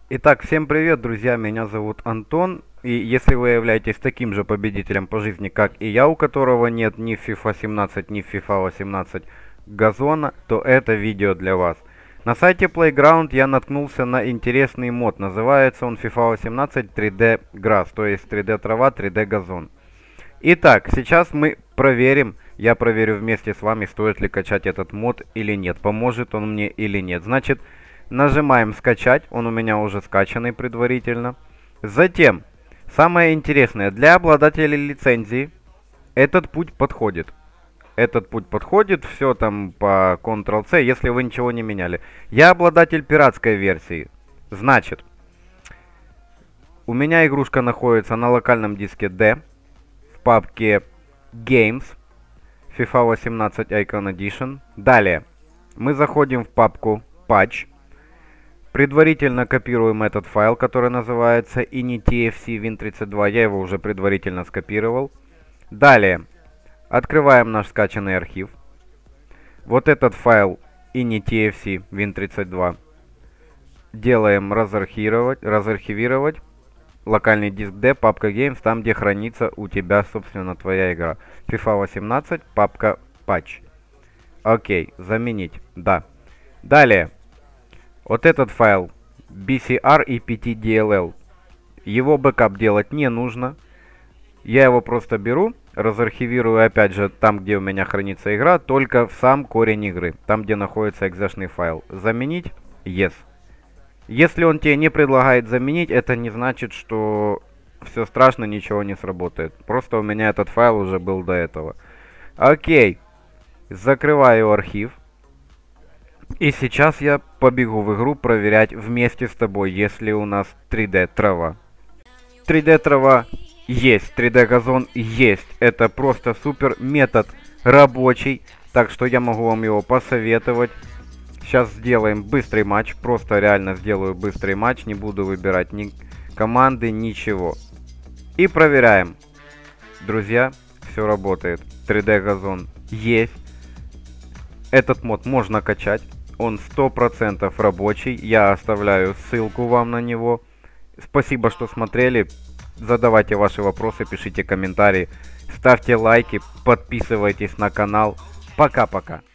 Итак, всем привет, друзья, меня зовут Антон, и если вы являетесь таким же победителем по жизни, как и я, у которого нет ни в FIFA 17, ни в FIFA 18 газона, то это видео для вас. На сайте Playground я наткнулся на интересный мод, называется он FIFA 18 3D Grass, то есть 3D трава, 3D газон. Итак, сейчас мы проверим, я проверю вместе с вами, стоит ли качать этот мод или нет, поможет он мне или нет. Значит, нажимаем скачать, он у меня уже скачанный предварительно. Затем, самое интересное, для обладателей лицензии этот путь подходит. Этот путь подходит, все там по Ctrl-C, если вы ничего не меняли. Я обладатель пиратской версии. Значит, у меня игрушка находится на локальном диске D в папке Games, FIFA 18 Icon Edition. Далее, мы заходим в папку Patch. Предварительно копируем этот файл, который называется initfc win32. Я его уже предварительно скопировал. Далее, открываем наш скачанный архив. Вот этот файл initfc win32 делаем разархивировать. Локальный диск D, папка Games, там где хранится у тебя, собственно, твоя игра. FIFA 18, папка Patch. Окей, заменить, да. Далее. Вот этот файл BCR и PTDLL. Его бэкап делать не нужно. Я его просто беру, разархивирую опять же там, где у меня хранится игра, только в сам корень игры, там, где находится экзешный файл. Заменить? Yes. Если он тебе не предлагает заменить, это не значит, что все страшно, ничего не сработает. Просто у меня этот файл уже был до этого. Окей. Закрываю архив. И сейчас я побегу в игру проверять вместе с тобой, если у нас 3D трава. 3D трава есть, 3D газон есть. Это просто супер метод рабочий, так что я могу вам его посоветовать. Сейчас сделаем быстрый матч, просто реально сделаю быстрый матч, не буду выбирать ни команды, ничего. И проверяем. Друзья, все работает. 3D газон есть. Этот мод можно качать. Он 100% рабочий. Я оставляю ссылку вам на него. Спасибо, что смотрели. Задавайте ваши вопросы, пишите комментарии. Ставьте лайки, подписывайтесь на канал. Пока-пока.